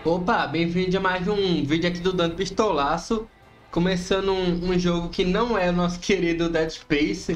Opa, bem-vindo a mais um vídeo aqui do Dando Pistolaço. Começando um jogo que não é o nosso querido Dead Space.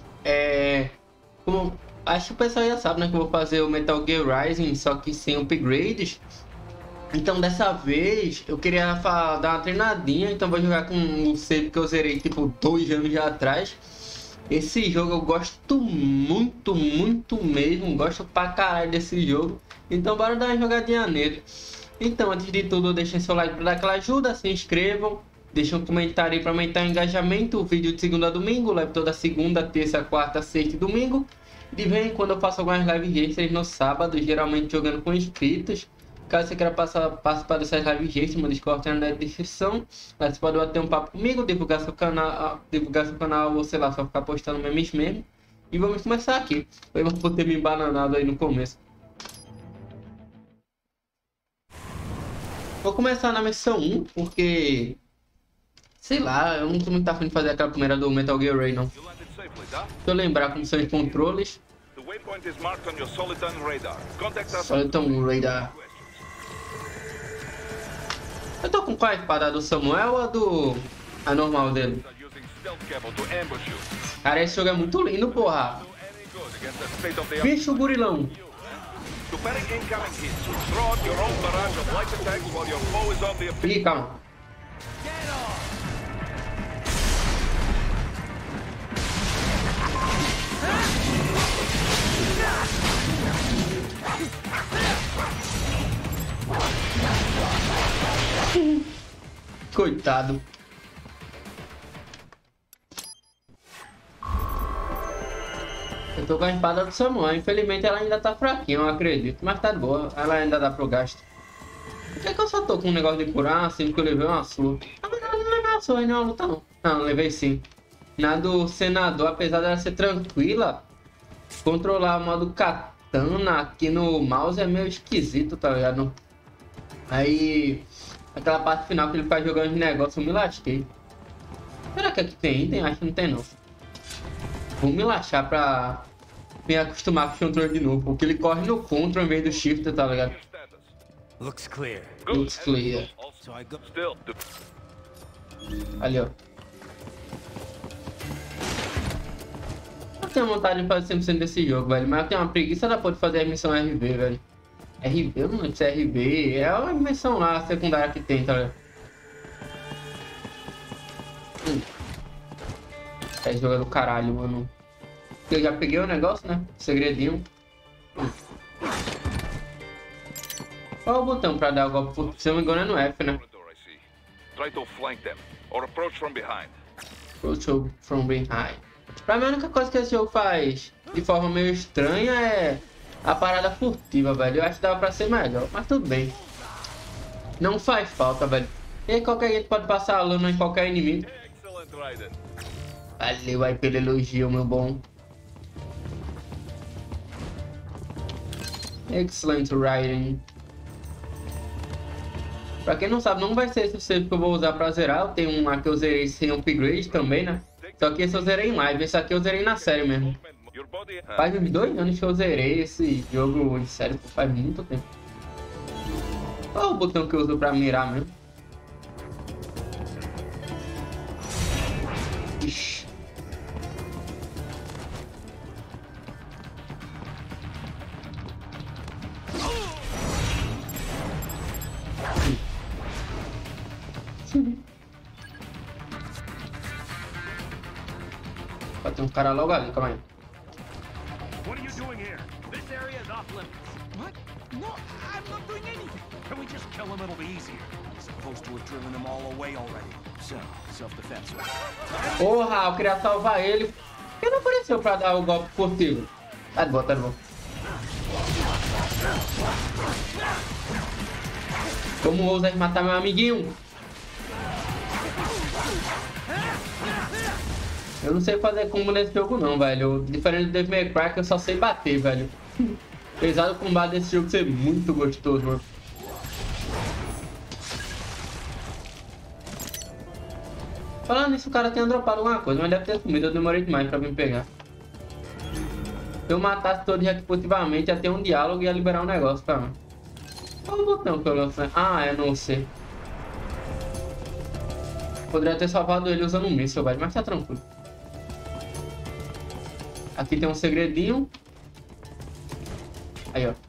Como, acho que o pessoal já sabe, né, que eu vou fazer o Metal Gear Rising, só que sem upgrades. Então dessa vez eu queria dar uma treinadinha, então vou jogar com o save que eu zerei tipo 2 anos já atrás. Esse jogo eu gosto muito mesmo, gosto pra caralho desse jogo. Então bora dar uma jogadinha nele. Então, antes de tudo, deixem seu like para dar aquela ajuda, se inscrevam, deixem um comentário aí para aumentar o engajamento. O vídeo de segunda a domingo, live toda segunda, terça, quarta, sexta e domingo. De vez em quando eu faço algumas lives extras no sábado, geralmente jogando com inscritos. Caso você queira participar dessas lives extras, meu Discord tá na descrição. Lá você pode bater um papo comigo, divulgar seu canal, ou sei lá, só ficar postando memes mesmo. E vamos começar aqui. Eu vou ter me embananado aí no começo. Vou começar na missão 1, porque... sei lá, eu não tô muito afim de fazer aquela primeira do Metal Gear Ray, não. Deixa eu lembrar como são os controles. Soliton Radar. Eu tô com qual a espada? Do Samuel ou a normal dele? Cara, esse jogo é muito lindo, porra. Bicho gurilão. Ih, calma. Coitado. Eu tô com a espada do Samuel. Infelizmente ela ainda tá fraquinha, eu acredito. Mas tá de boa, ela ainda dá pro gasto. Por que é que eu só tô com um negócio de curar assim que eu levei uma surra? Na verdade não levei uma surra aí não, luta não. Não, levei sim. Na do senador, apesar dela ser tranquila, controlar o modo katana aqui no mouse é meio esquisito, tá ligado? Aí, aquela parte final que ele fica jogando de negócio, eu me lasquei. Será que aqui tem item? Acho que não tem não. Vou me laxar pra me acostumar com o controle de novo, porque ele corre no control em vez do shift, tá ligado? Looks clear. Looks clear. Ali, ó. Eu tenho vontade de fazer 100% desse jogo, velho, mas eu tenho uma preguiça da porra de fazer a missão RV, velho. RV? Eu não lembro se é RV, é uma missão lá, secundária que tem, tá ligado? É jogo do caralho, mano. Eu já peguei o negócio, né? Segredinho. Qual é o botão pra dar o golpe? Se eu não me engano é no F, né? Approach from behind. Pra mim a única coisa que esse jogo faz de forma meio estranha é a parada furtiva, velho. Eu acho que dava pra ser melhor, mas tudo bem. Não faz falta, velho. E aí qualquer gente pode passar a luna em qualquer inimigo. Valeu aí pelo elogio, meu bom. Excellent riding. Pra quem não sabe, não vai ser esse o save que eu vou usar pra zerar. Eu tenho um aqui que eu zerei sem upgrade também, né? Só que esse eu zerei em live. Esse aqui eu zerei na série mesmo. Faz uns 2 anos que eu zerei esse jogo em série. Faz muito tempo. Qual o botão que eu uso pra mirar mesmo? Ixi. Vai ter um cara logo ali, calma aí. What are you doing here? This area is off limits. What? No, I'm not doing anything. Can we just kill him? It'll be easier. Supposed to have driven them all away already. So, self-defense. Porra, eu queria salvar ele. Por que não apareceu pra dar o golpe furtivo? Tá de boa, tá de boa. Como ousa matar meu amiguinho? Eu não sei fazer combo nesse jogo não, velho. Diferente do Devil May Cry, eu só sei bater, velho. Apesar do combate desse jogo ser muito gostoso, mano. Falando nisso, o cara tem dropado alguma coisa, mas deve ter sumido. Eu demorei demais pra vir pegar. Se eu matasse todos executivamente, ia ter um diálogo e ia liberar um negócio pra mim. Qual o botão que eu lancei? Ah, é no C. Poderia ter salvado ele usando um míssil, velho, mas tá tranquilo. Aqui tem um segredinho. Aí, ó.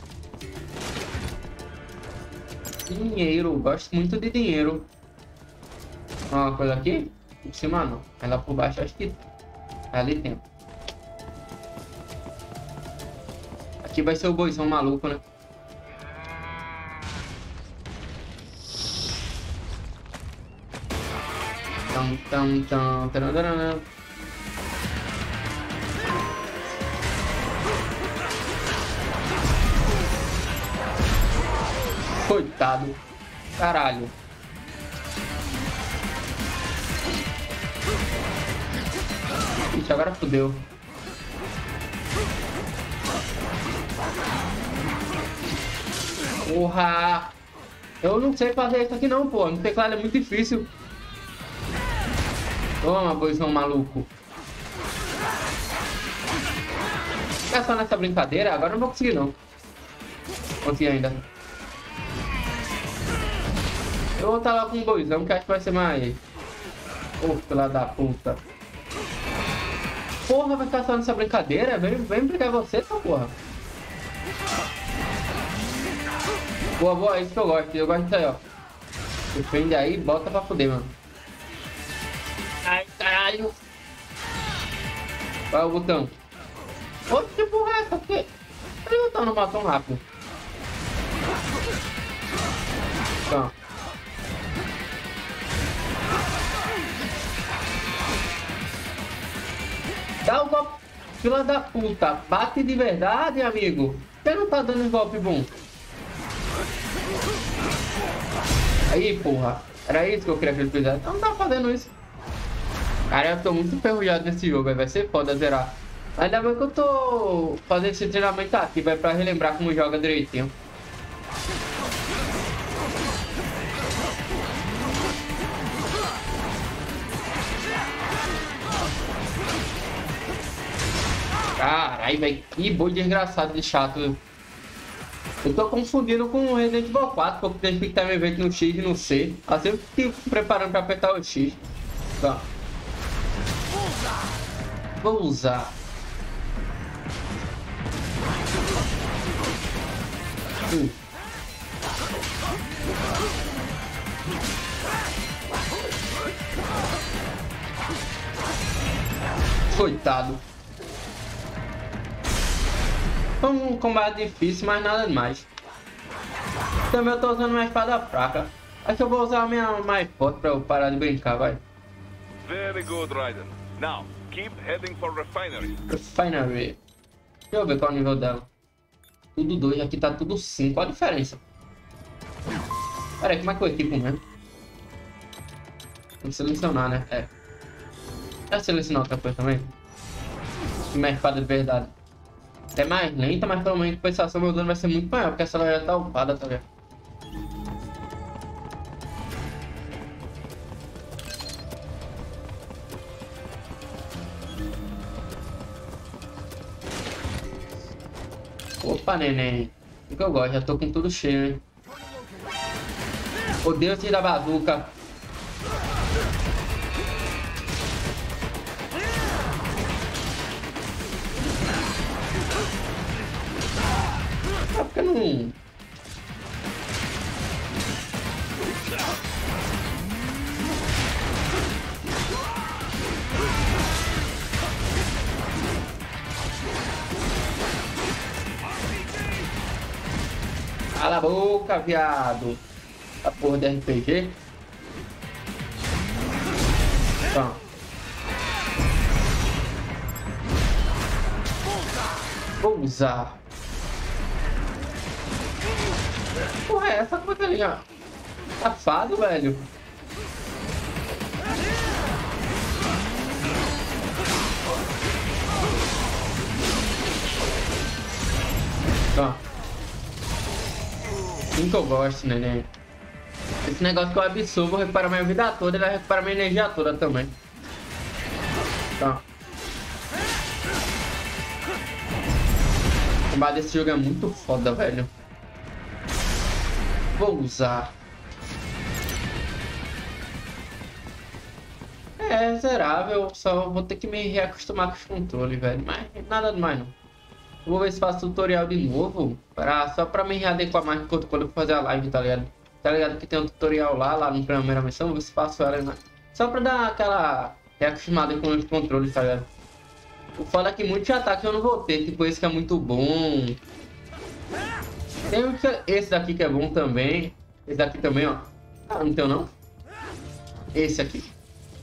Dinheiro, gosto muito de dinheiro. Uma coisa aqui? Por cima não. Aí lá por baixo acho que ali tem. Aqui vai ser o boizão maluco, né? Taranana. Coitado. Caralho. Ixi, agora fodeu. Porra! Eu não sei fazer isso aqui não, pô. No teclado é muito difícil. Toma, boizão maluco. Ficar só nessa brincadeira? Agora eu não vou conseguir não. Consegui ainda. Eu vou estar lá com um boizão que acho que vai ser mais... Ô, filha da puta. Porra, vai ficar só nessa brincadeira? Vem brigar você, essa porra. Boa, boa, é isso que eu gosto. Eu gosto disso aí, ó. Defende aí, bota pra fuder, mano. Ai, caralho. Qual é o botão? Outro que porra é essa aqui? Por que o botão não matou rápido? Tá. Dá o golpe, fila da puta. Bate de verdade, amigo. Você não tá dando um golpe bom. Aí, porra. Era isso que eu queria que ele fizesse. Eu não tá fazendo isso. Cara, eu tô muito enferrujado nesse jogo, vai ser foda zerar. Ainda bem que eu tô fazendo esse treinamento aqui, vai pra relembrar como joga direitinho. Caralho, velho, que boi desgraçado de chato. Eu tô confundindo com o Resident Evil 4, porque tem que estar me vendo no X e no C. Assim eu fico preparando pra apertar o X. Tá. Vou usar. Coitado. Foi um combate difícil, mas nada demais. Também eu tô usando uma espada fraca. Acho que eu vou usar a minha mais forte pra eu parar de brincar, vai. Very good, Raiden. Now, keep heading for refinery. Refinery. Deixa eu ver qual é o nível dela. Tudo 2, aqui tá tudo 5. Qual a diferença? Pera aí, como é que eu equipo mesmo? Tem que selecionar, né? É. Quer selecionar outra coisa também? Minha espada de verdade. É mais lenta, mas pelo menos a compensação meu dano vai ser muito maior, porque essa já tá upada, tá vendo? Opa, neném. O que eu gosto, já tô com tudo cheio, hein? Odeio esse da bazuca. Tá ficando... Cala a boca, viado. A porra de RPG. Tá. Vou usar. Porra, é essa coisa ali, ó. Safado, velho. Tá. Assim que eu gosto, neném. Esse negócio que eu absorvo repara minha vida toda, ele vai recuperar minha energia toda também. Tá. O combate desse jogo é muito foda, velho. Vou usar. É zerável, só vou ter que me reacostumar com os controles, velho. Mas nada demais não. Vou ver se faço tutorial de novo. Só pra me readequar mais quando eu for fazer a live, tá ligado? Tá ligado que tem um tutorial lá no primeira missão. Vou ver se faço ela, né? Só pra dar aquela reacostumada com os controles, tá ligado? O foda é que muitos ataques eu não vou ter. Tipo, esse que é muito bom. Tem esse daqui que é bom também. Esse daqui também, ó. Ah, não tem não? Esse aqui.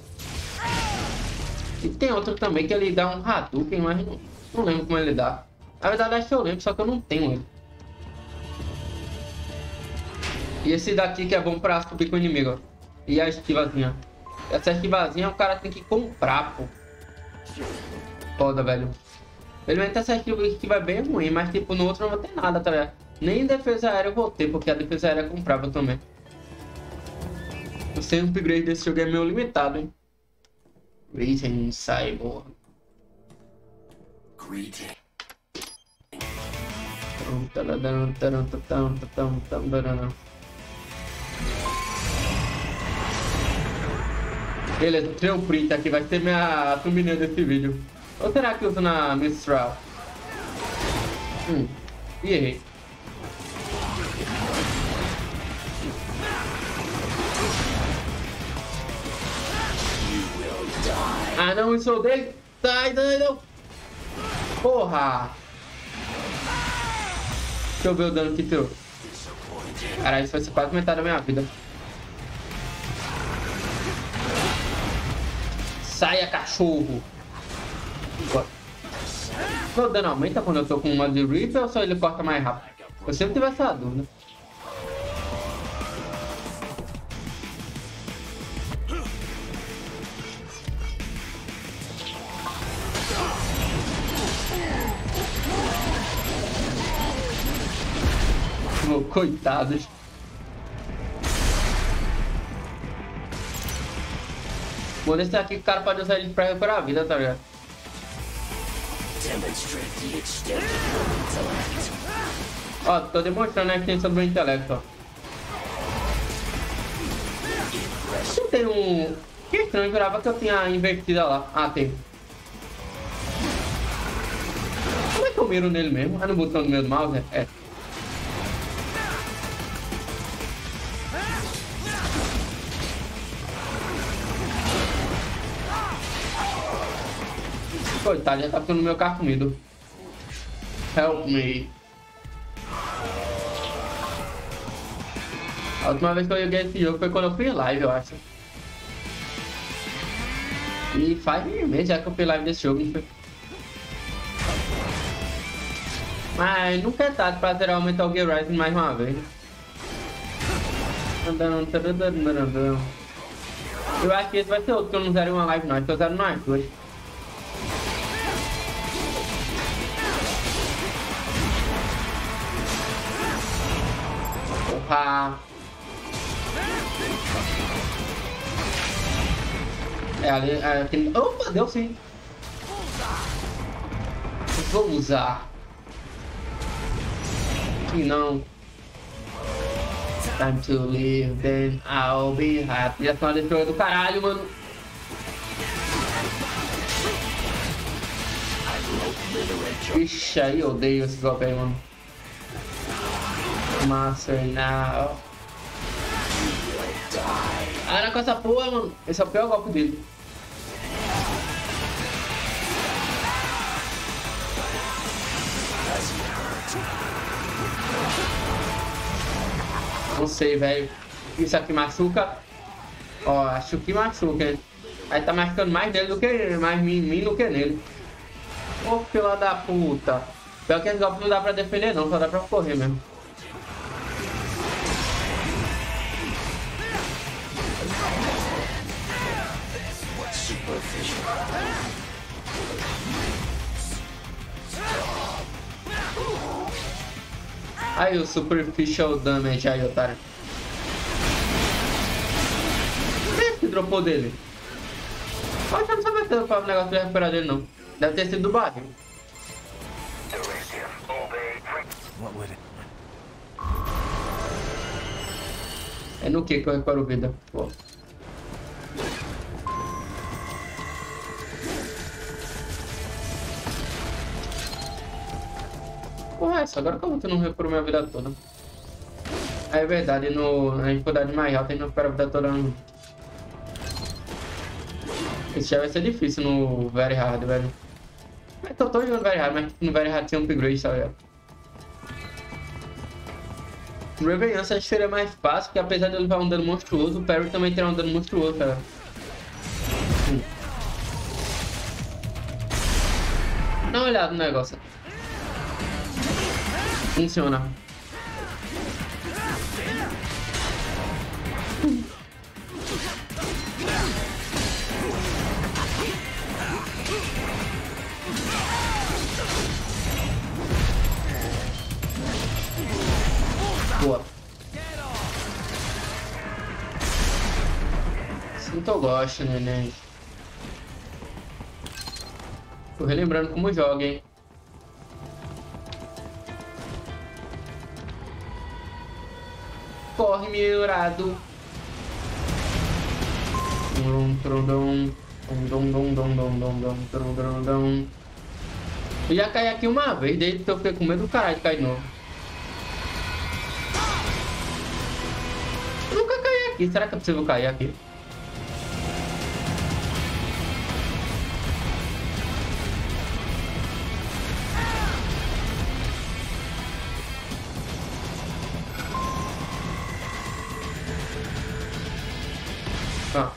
E tem outro também que ele dá um Hadouken, mas não lembro como ele dá. Na verdade acho que eu lembro, só que eu não tenho ele. E esse daqui que é bom pra subir com o inimigo, ó. E a esquivazinha. Essa esquivazinha o cara tem que comprar, pô. Foda, velho. Pelo menos essa esquiva é bem ruim, mas tipo no outro não vou ter nada, tá ligado? Nem defesa aérea eu vou ter, porque a defesa aérea é comprável também. O sem upgrade desse jogo é meio limitado, hein? Racing Cyborg. Greeting. Beleza, tirei o print aqui, vai ser minha thumbnail desse vídeo. Ou será que uso na Mistral? E errei. Ah não, isso é o dele? Sai, não. Porra! Deixa eu ver o dano que tirou. Caralho, isso vai ser quase metade da minha vida. Saia, cachorro! O dano aumenta quando eu tô com uma de Reaper ou só ele corta mais rápido? Eu sempre tive essa dúvida. Coitados. Vou deixar aqui que o cara pode usar ele pra recuperar a vida, tá ligado? Ó, tô demonstrando a extensão do meu intelecto, ó. Não tem um... Que estranho, eu jurava que eu tinha invertida lá. Ah, tem. Como é que eu miro nele mesmo? É no botão do meu mouse? É. Coitado, já tá ficando no meu carro comido. Help me. A última vez que eu joguei esse jogo foi quando eu fiz live, eu acho. E faz meses já que eu fiz live desse jogo, não foi? Mas nunca é tarde pra zerar o Metal Gear Rising mais uma vez. Eu acho que esse vai ser outro que eu não zero uma live não, acho que eu zero nós dois. Opa! É ali, aquele... Opa, deu sim! Vou usar. E não. Time to live, then I'll be happy. Já tá uma do caralho, mano. Ixi, aí eu odeio esse golpe aí, mano. Master now. Para com essa porra, mano. Esse é o pior golpe dele. Não sei, velho. Isso aqui machuca. Ó, acho que machuca, hein? Aí tá machucando mais nele do que mais mim do que nele. Ô, filha da puta. Pior que esse golpe não dá pra defender não, só dá pra correr mesmo. Aí o Superficial Damage aí, otário. Quem que dropou dele? Acho que eu não sabia se foi o negócio de recuperar dele não. Deve ter sido do barril. What would it? É no que eu recupero vida? Pô. Porra, essa agora como que eu não recupero minha vida toda? É verdade, na dificuldade mais alta a gente não recupera a vida toda não. Esse já vai ser difícil no Very Hard, velho. Mas eu tô jogando Very Hard, mas no Very Hard tem um upgrade, tá ligado? No Revenance acho que seria mais fácil, porque apesar de ele levar um dano monstruoso, o Parry também terá um dano monstruoso, cara. Dá uma olhada no negócio. Funciona. Boa. Assim que eu gosto, neném. Tô relembrando como joga, hein. Corre, melhorado. Eu já caí aqui uma vez, desde que eu fiquei com medo do caralho de cair de novo. Eu nunca caí aqui, será que é possível cair aqui? Tá.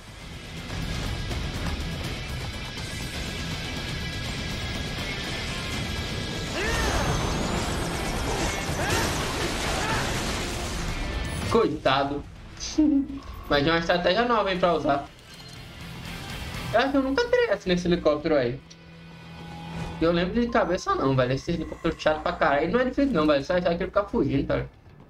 Coitado. Mas é uma estratégia nova, hein, pra usar. Eu acho que eu nunca teria essa nesse helicóptero aí. Eu lembro de cabeça não, velho. Esse helicóptero chato pra caralho. Não é difícil não, velho. Só achar que ele ficar fugindo, cara.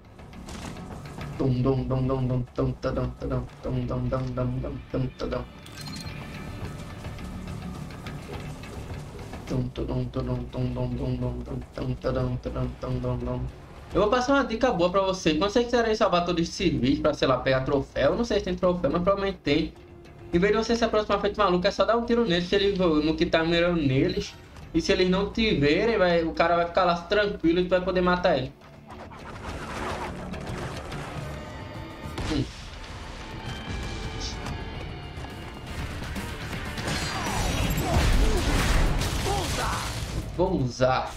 Eu vou passar uma dica boa pra você. Quando vocês quiserem salvar todos esses serviços pra, sei lá, pegar troféu, não sei se tem troféu, mas provavelmente tem. Em vez de você se aproximar feito maluco, é só dar um tiro neles, se eles, no que tá mirando neles. E se eles não te verem, o cara vai ficar lá tranquilo e tu vai poder matar ele. Vou usar.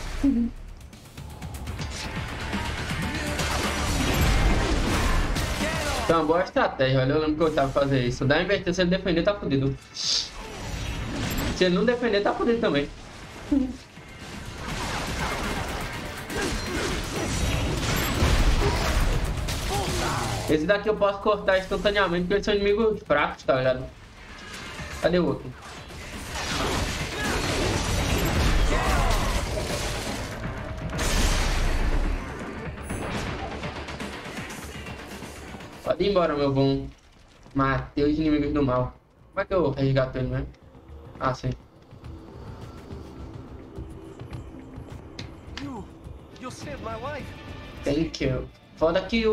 É uma boa estratégia, olha. Eu lembro que eu tava fazer isso. Dá inverter, se ele defender, tá fudido. Se ele não defender, tá fudido também. Esse daqui eu posso cortar instantaneamente, porque eles são inimigos fracos, tá ligado? Cadê o outro? Pode ir embora, meu bom. Matei os inimigos do mal. Como é que eu resgato ele, né? Ah, sim. Thank you. Foda que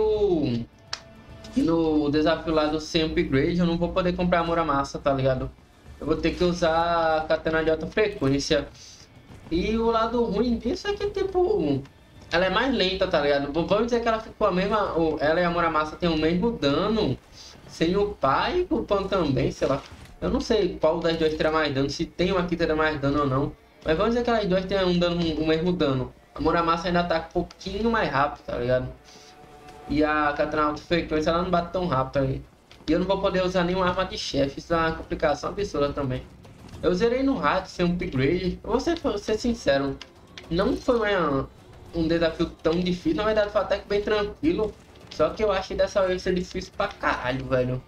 no desafio lá do 100 upgrade eu não vou poder comprar a Muramasa, tá ligado? Eu vou ter que usar a katana de alta frequência. E o lado ruim disso é que, tipo, ela é mais lenta, tá ligado? Vamos dizer que ela ficou a mesma... Ela e a Muramasa tem o mesmo dano. Sem o pai e o Pan também, sei lá. Eu não sei qual das duas terá mais dano, se tem uma que terá mais dano ou não. Mas vamos dizer que elas duas têm o mesmo dano. A Muramasa ainda ataca um pouquinho mais rápido, tá ligado? E a katana alta frequência ela não bate tão rápido aí. E eu não vou poder usar nenhuma arma de chefe, isso é uma complicação absurda também. Eu zerei no hard sem um upgrade. Eu vou ser sincero, não foi um desafio tão difícil, na verdade foi até que bem tranquilo. Só que eu acho que dessa vez vai ser difícil pra caralho, velho.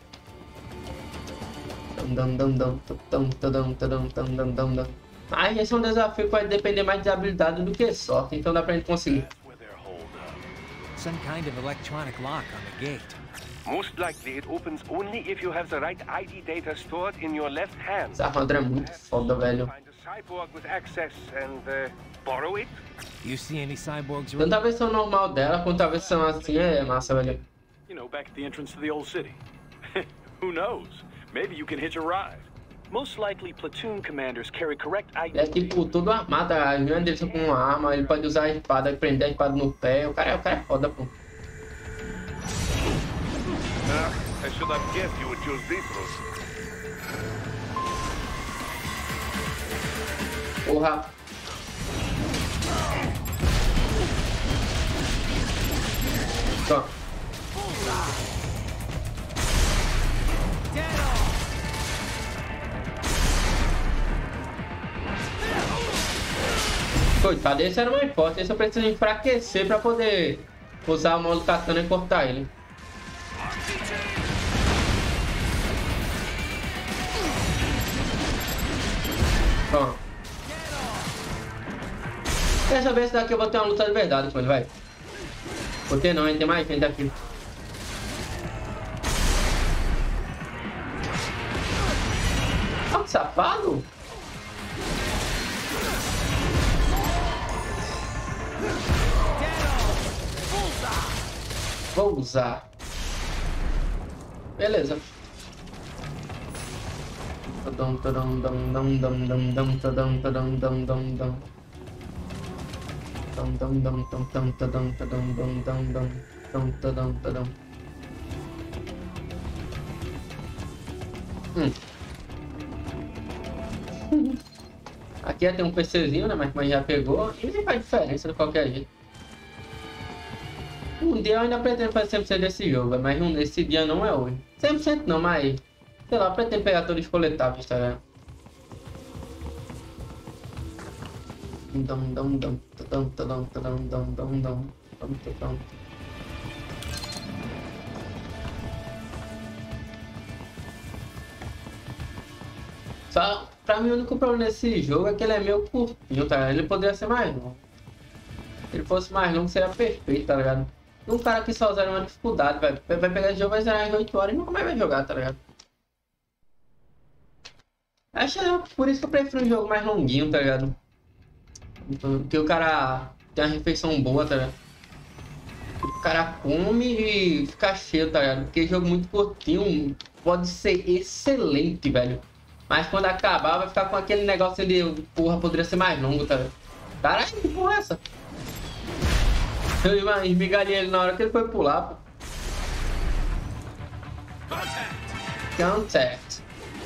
Mas esse é um desafio que vai depender mais de habilidade do que sorte, então dá pra gente conseguir. Some kind of electronic lock on the gate. Most likely it opens only if you have the right ID data stored in your left hand. Essa armadura é muito foda, velho. Find a cyborg with access and borrow it. You see any cyborgs? Tanto a versão normal dela quanto a versão assim é massa, velho. You know, back at the entrance to the old city. Who knows? Maybe you can hitch a ride. Most likely, platoon commanders carry correct Ele é tipo todo armado, as unhas dele são com uma arma, ele pode usar a espada e prender a espada no pé. O cara é foda, pô. I should have guessed you would choose this route. Porra. Só. Coitado, esse era mais forte. Esse eu preciso enfraquecer pra poder usar o modo katana e cortar ele. Pronto. Dessa vez daqui eu vou ter uma luta de verdade com ele, vai. Vou ter não, hein? Tem mais gente aqui. Ah, que safado! Vou usar. Beleza. Aqui tem um PCzinho, né? Mas já pegou. E não faz diferença de qualquer jeito. Um dia eu ainda pretendo fazer 100% desse jogo, mas esse dia não é hoje. 100% não, mas... sei lá, pretendo pegar todos os coletáveis, tá vendo? Só, pra mim o único problema desse jogo é que ele é meio curtinho, tá ligado? Ele poderia ser mais longo. Se ele fosse mais longo seria perfeito, tá ligado? Um cara que só usaria uma dificuldade, vai pegar esse jogo, vai zerar em 8 horas e nunca mais vai jogar, tá ligado? Acho que por isso que eu prefiro um jogo mais longuinho, tá ligado? Porque o cara tem uma refeição boa, tá ligado? O cara come e fica cheio, tá ligado? Porque jogo muito curtinho pode ser excelente, velho. Mas quando acabar vai ficar com aquele negócio de porra, poderia ser mais longo, tá ligado? Caralho, que porra é essa? Eu esmigalhei ele na hora que ele foi pular, pô. Contact.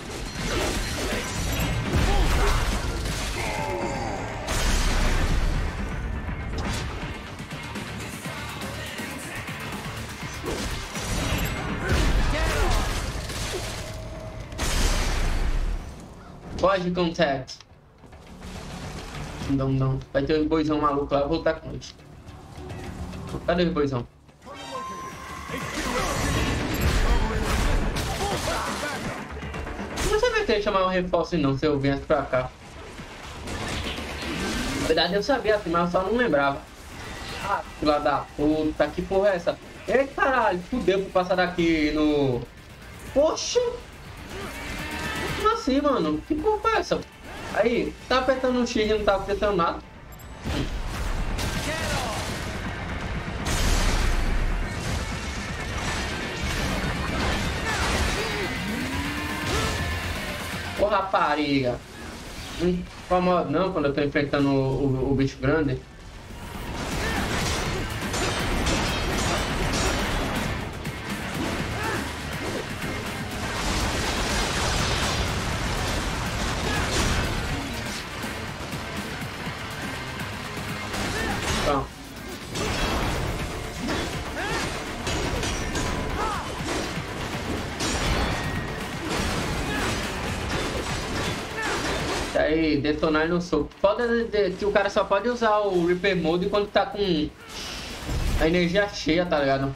Pode contact. Não. Vai ter os boizão maluco lá, eu vou lutar com eles. Cadê os boizão? Não sabia que ele chamava um reforço não, se eu viesse pra cá. Na verdade eu sabia assim, mas eu só não lembrava. Ah, filha da puta, que porra é essa? Ei, caralho, fudeu pra passar daqui no... Poxa! Como assim, mano? Que porra é essa? Aí, tá apertando um X e não tá acontecendo nada. Ô rapariga, não incomoda não quando eu tô enfrentando o bicho grande. Pronto. Aí, detonar ele no soco. Foda que o cara só pode usar o Reaper Mode quando tá com a energia cheia, tá ligado?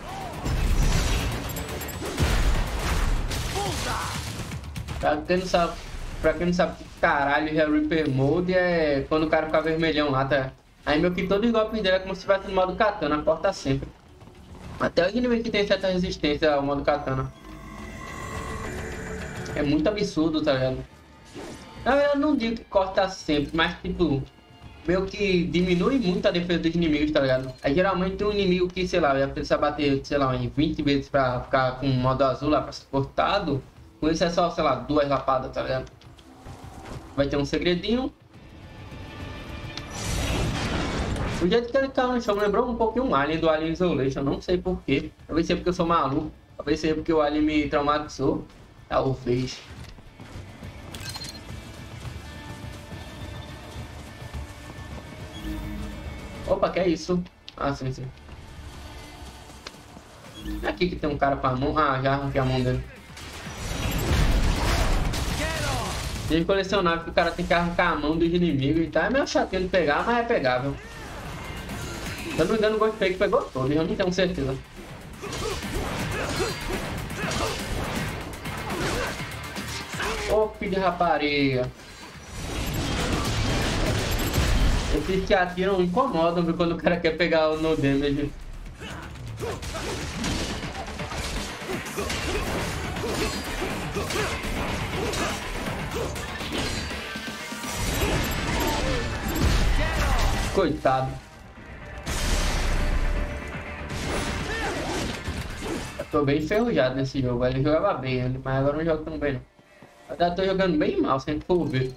Pra quem não sabe que caralho é Reaper Mode, é quando o cara fica vermelhão lá, tá? Aí meio que todos os golpes dele é como se estivesse no modo katana, corta sempre. Até os inimigos que tem certa resistência ao modo katana. É muito absurdo, tá ligado? Na verdade, eu não digo que corta sempre, mas tipo, meio que diminui muito a defesa dos inimigos, tá ligado? Aí geralmente tem um inimigo que, sei lá, vai precisar bater, sei lá, em 20 vezes pra ficar com o modo azul lá pra ser cortado. Com isso é só, sei lá, 2 lapadas, tá ligado? Vai ter um segredinho. O jeito que ele tá no chão lembrou um pouquinho um Alien do Alien Isolation, não sei porquê. Talvez seja porque eu sou maluco, talvez seja porque o Alien me traumatizou. Talvez. Opa, que é isso? Ah, sim, sim. É aqui que tem um cara com a mão. Ah, já arranquei a mão dele. Tem colecionável que o cara tem que arrancar a mão dos inimigos e tal. É meio chatinho de pegar, mas é pegável. Se eu não me engano, o Ghostface pegou todo, eu não tenho certeza. Ô, filho de rapariga. Esses que atiram incomodam, viu, quando o cara quer pegar o no damage. Coitado. Eu tô bem enferrujado nesse jogo. Ele jogava bem, mas agora não joga tão bem, não. Eu já tô jogando bem mal, se a gente for ver.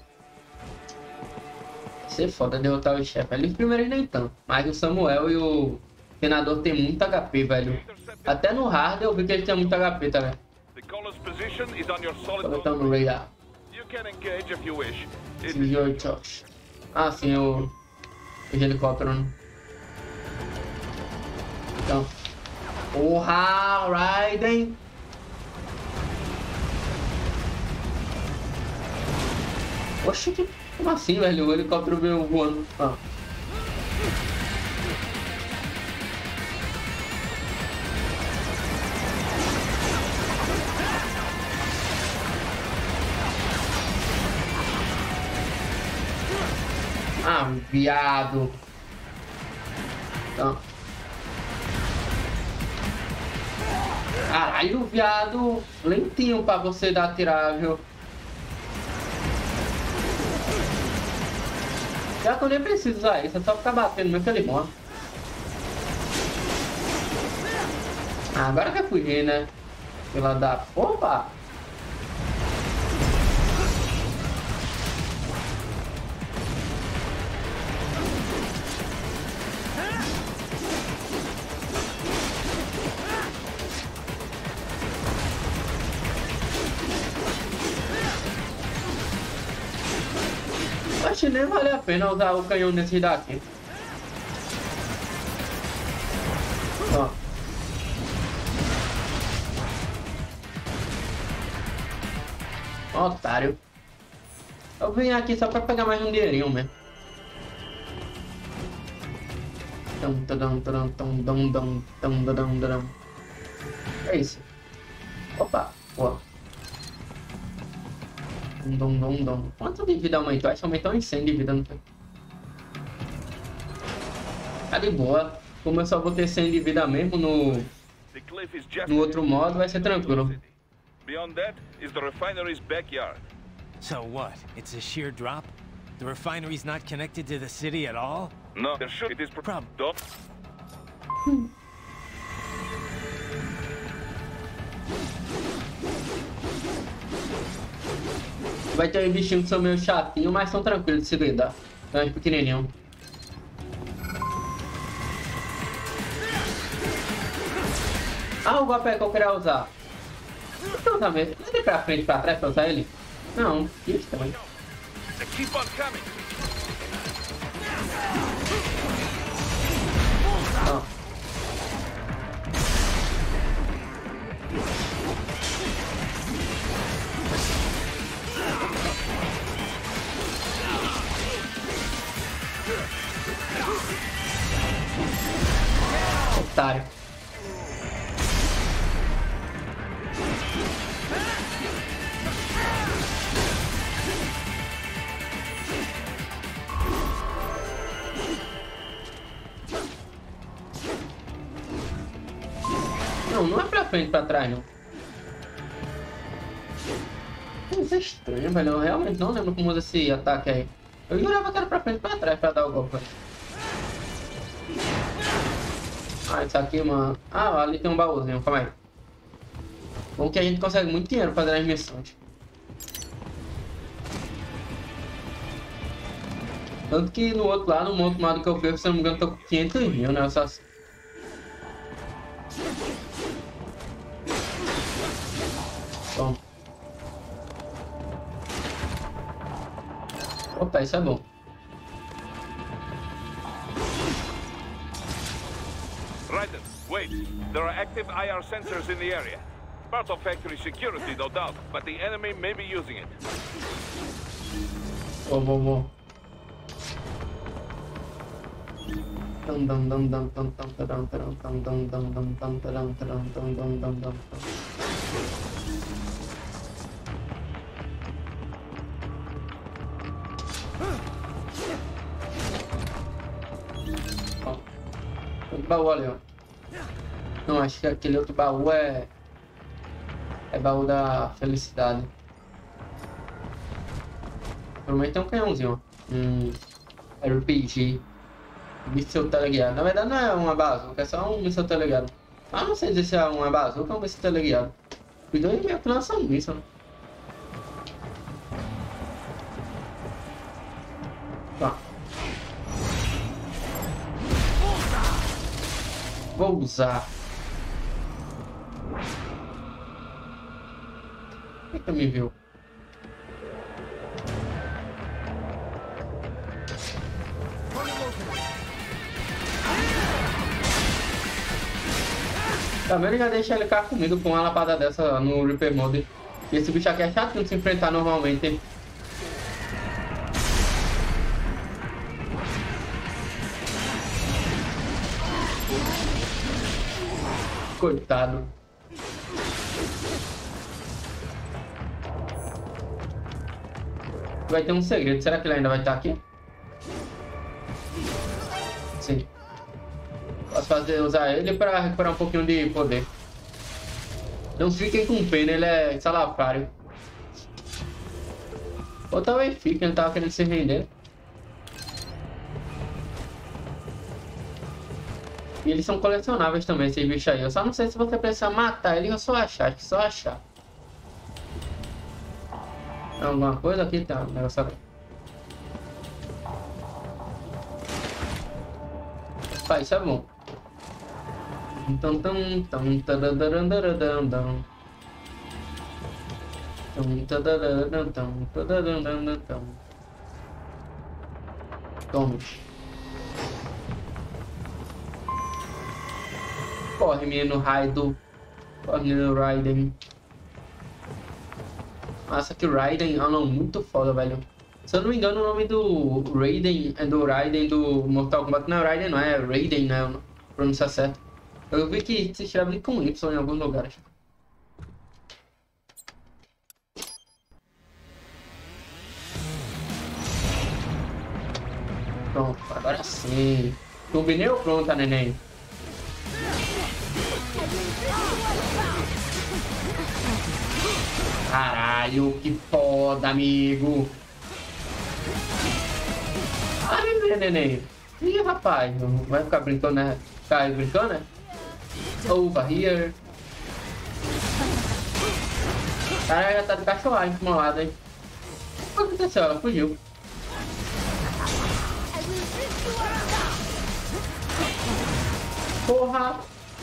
Vai ser foda derrotar o chefe. Ali os primeiros nem tanto. Mas o Samuel e o senador tem muito HP, velho. Até no hard eu vi que ele tinha muito HP, tá vendo? Coletando no radar. Ah, sim, o helicóptero, né? Então. Porra, Raiden! Oxi, como assim, velho? O helicóptero veio voando. Ah. Ah, viado. Então. Caralho, viado. Lentinho pra você dar tirável. Já que eu nem preciso usar isso, é só ficar batendo mesmo que ele morre. Ah, agora quer fugir, né? Pela da... Opa! Acho que nem vale a pena usar o canhão nesse daqui. Ó. Otário. Eu vim aqui só pra pegar mais um dinheirinho mesmo. É isso. Opa, boa. Quanto de vida aumentou? Acho que aumentou em 100 de vida, não foi? Tá de boa. Como eu só vou ter 100 de vida mesmo no outro modo, vai ser tranquilo. Beyond that is the refinery's backyard. So what? It's a sheer drop? The refinery's not connected to the city at all? No, there should. It is don't. Vai ter uns bichinhos que são meio chatinhos, mas são tranquilos de se lidar. Então é pequenininho. Ah, o golpe que eu queria usar. Deixa eu usar mesmo. Não é pra frente e pra trás pra usar ele? Não, isso também. Keep on coming. Não. Otário. Não, não é pra frente, pra trás, não. Isso é estranho, velho. Eu realmente não lembro como usa esse ataque aí. Eu jurava que era pra frente e pra trás pra dar o golpe. Ah, isso aqui, mano. Ah, ali tem um baúzinho, calma aí. Bom que a gente consegue muito dinheiro fazendo as missões. Tanto que no outro lado, no outro modo que eu perco, se não me engano, tô com 500 mil, né? Só... Toma. Opa, isso é bom. Raiden, wait. There are active IR sensors in the area. Part of factory security, no doubt, but the enemy may be using it. Bom. Outro baú ali, ó. Não, acho que aquele outro baú é baú da felicidade. Provavelmente tem um canhãozinho, ó. RPG. Míssil teleguiado. Na verdade não é uma bazuca, é só um míssil teleguiado. Ah, não sei dizer se é uma bazuca ou um míssil teleguiado. Os dois meio que lançam um míssil, né? Tá. Vou usar. Quem que me viu? Também ele já deixa ele ficar comigo com uma lapada dessa no Reaper Mode. E esse bicho aqui é chato de se enfrentar normalmente, hein? Coitado. Vai ter um segredo. Será que ele ainda vai estar aqui? Sim. Posso usar ele para recuperar um pouquinho de poder. Não fiquem com pena, ele é salafrário. Ou talvez fique, ele tava querendo se render. E eles são colecionáveis também, esses bichos aí. Eu só não sei se você precisa matar ele ou só achar. Acho que só achar. Tem alguma coisa aqui? Tá, um negócio ali. Opa, isso é bom. Tome. Corre, menino Raido. Corre, menino Raiden. Nossa, que Raiden é um nome muito foda, velho. Se eu não me engano, o nome do Raiden do Mortal Kombat não é Raiden, não é Raiden, né? Pronunciar certo. Eu vi que se escreve com Y em alguns lugares. Pronto, agora sim. Turbinei ou pronta, neném? Caralho, que foda, amigo. Ai, neném. Ih, rapaz, vai ficar brincando, né? Ficar brincando, né? Over here. Caralho, já tá de cachorrada em cima lado, hein? O que aconteceu? Ela fugiu. Porra!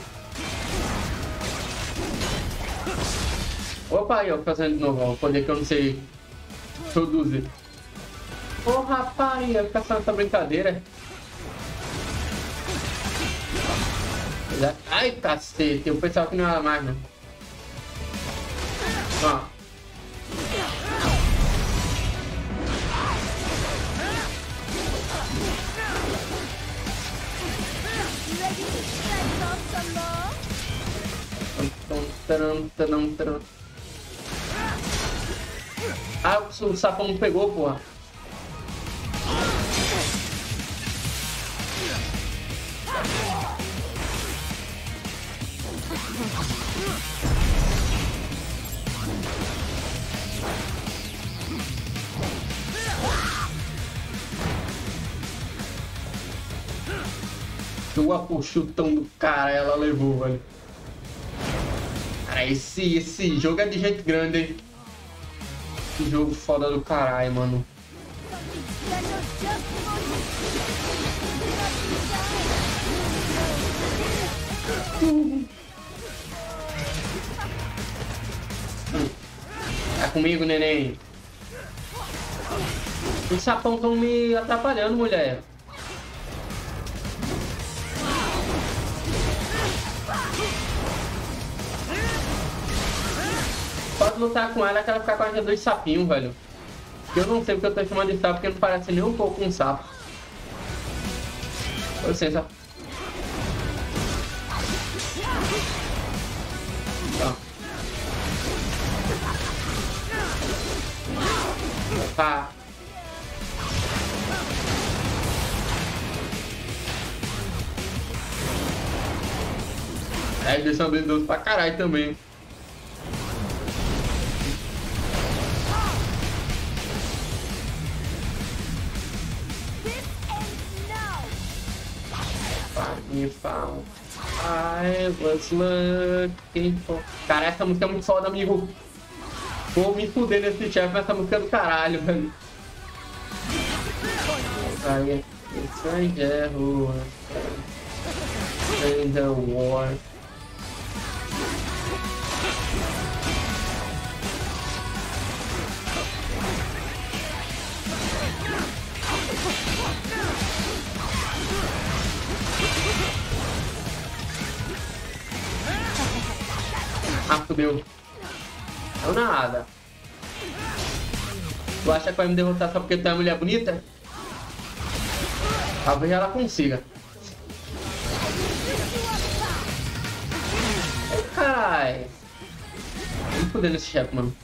Opa, aí, ó, fazendo de novo, ó, o poder que eu não sei produzir. Porra, rapaz, ia ficar só nessa brincadeira. Ai, cacete, eu pensava que não era mais, né? Ó. Ah, o sapão não pegou, porra. o chutão do cara, ela levou, velho. Cara, esse jogo é de gente grande, hein? Que jogo foda do caralho, mano. Tá comigo, neném? Os sapão estão me atrapalhando, mulher. Pode lutar com ela que ela ficar com a dois sapinhos, velho. Eu não sei porque eu tô chamando de sapo, porque não parece nem um pouco um sapo. Com licença. Tá. É, eles são habilidosos pra caralho também. Me found. I was looking for... Cara, essa música é muito foda, amigo. Vou me fuder nesse chefe, essa música é do caralho, velho. Aí, stranger who in the war. Ah, subiu. Não nada. Tu acha que vai me derrotar só porque tu é uma mulher bonita? Talvez ela consiga. Ai, carai. Vamos foder nesse chefe, mano.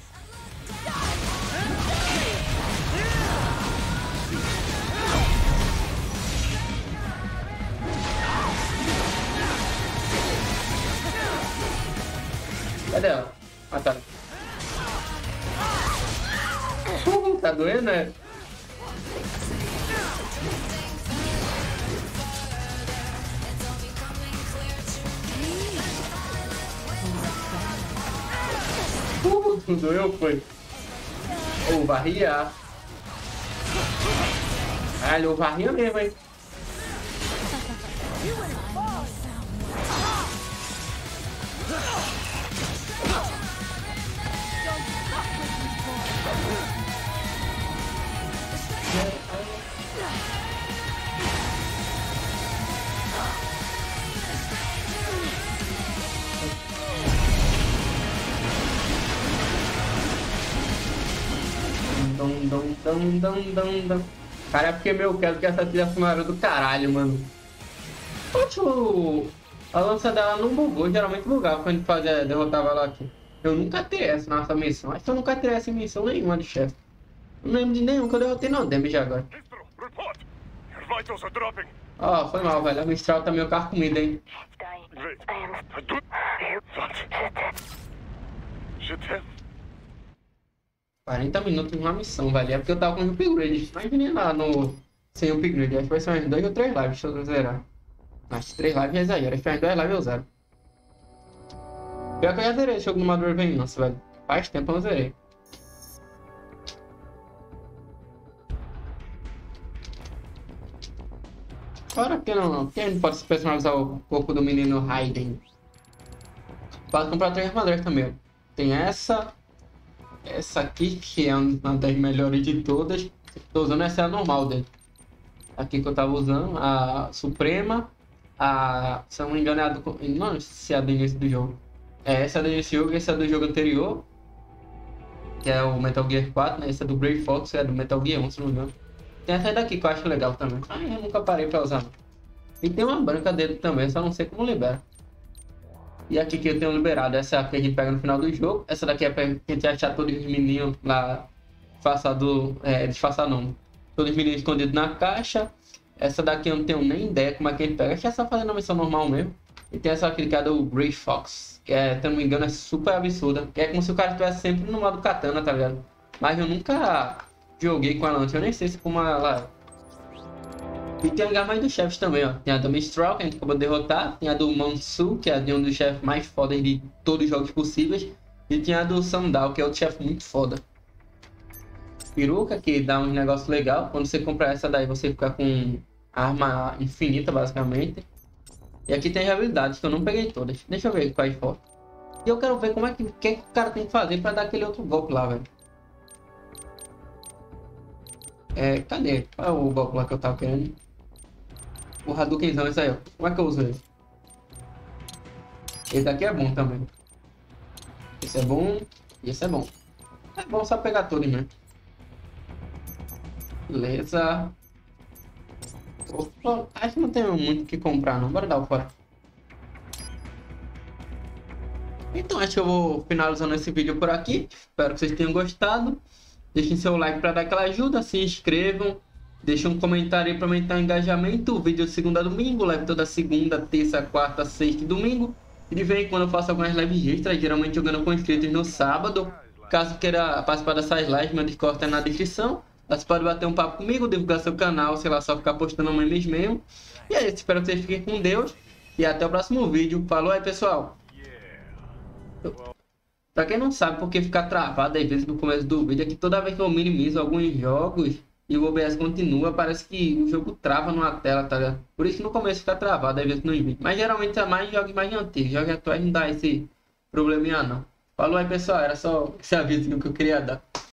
Cadê ela? Ah, tá. Tá doendo, né? Doeu, foi. Ô, varria. Caralho, eu varria mesmo, hein? Cara, é porque meu, quero que essa trilha sonora do caralho, mano. Poxa, a lança dela não bugou, geralmente bugava quando fazia, derrotava ela aqui. Eu nunca terei essa nossa missão, acho que eu nunca terei essa missão nenhuma de chefe. Não lembro de nenhum que eu derrotei não, damage agora. Ó, foi mal, velho, a Mistral tá meio carcomida, hein. 40 minutos numa missão, velho. É porque eu tava com upgrade. Imagina lá no... sem upgrade. Acho que vai ser umas 2 ou 3 lives se eu zerar. Mas 3 lives é exagero. Acho que umas 2 lives eu zero. Pior que eu já zerei esse jogo no Mother Vengeance, velho. Faz tempo eu não zerei. Fora que não. Quem não pode personalizar o corpo do menino Raiden? Pode comprar 3 armaduras também. Tem essa aqui, que é uma das melhores de todas. Tô usando essa normal dele. Aqui que eu tava usando, a Suprema. Se eu não me engano, é a do... Não, se é a do início do jogo. Essa é do início do jogo, essa é do jogo anterior. Que é o Metal Gear 4, né? Essa é do Grey Fox, é do Metal Gear 1, se não me engano. Tem essa daqui que eu acho legal também. Eu nunca parei pra usar. E tem uma branca dele também, só não sei como libera. E aqui que eu tenho liberado, essa é a que a gente pega no final do jogo. Essa daqui é pra gente achar todos os meninos lá, disfarçar não. Todos os meninos escondidos na caixa. Essa daqui eu não tenho nem ideia como é que ele pega. Acho que é só fazendo a missão normal mesmo. E tem essa aqui que é do Grey Fox, que se eu não me engano é super absurda. Que é como se o cara estivesse sempre no modo katana, tá ligado? Mas eu nunca joguei com ela antes, eu nem sei se como ela... E tem a gama dos chefes também, ó. Tem a do Mistral, que a gente acabou de derrotar. Tem a do Mansu, que é de um dos chefes mais fodas de todos os jogos possíveis. E tem a do Sandal, que é outro chefe muito foda. Peruca, que dá um negócio legal. Quando você comprar essa daí, você fica com arma infinita, basicamente. E aqui tem as habilidades, que eu não peguei todas. Deixa eu ver quais foram. E eu quero ver como é que o cara tem que fazer pra dar aquele outro golpe lá, velho. Cadê? Qual é o golpe lá que eu tava querendo? O Hadoukenzão, esse aí, ó. Como é que eu uso ele? Esse daqui é bom também. Esse é bom. E esse é bom. É bom só pegar todos, né? Beleza. Opa, acho que não tem muito o que comprar, não. Bora dar o fora. Então, acho que eu vou finalizando esse vídeo por aqui. Espero que vocês tenham gostado. Deixem seu like para dar aquela ajuda. Se inscrevam. Deixem um comentário aí para aumentar o engajamento. O vídeo de segunda a domingo. Live toda segunda, terça, quarta, sexta e domingo. E de vez em quando eu faço algumas lives extras. Geralmente jogando com inscritos no sábado. Caso queira participar dessas lives, meu Discord tá na descrição. Você pode bater um papo comigo, divulgar seu canal, sei lá, só ficar postando memes mesmo. E é isso, espero que vocês fiquem com Deus. E até o próximo vídeo. Falou aí, pessoal. Pra quem não sabe porque fica travado às vezes no começo do vídeo, é que toda vez que eu minimizo alguns jogos e o OBS continua, parece que o jogo trava numa tela, tá ligado? Por isso que no começo fica travado às vezes nos vídeos. Mas geralmente é mais jogos mais antigos, jogos atuais não dá esse probleminha não. Falou aí, pessoal, era só esse aviso que eu queria dar.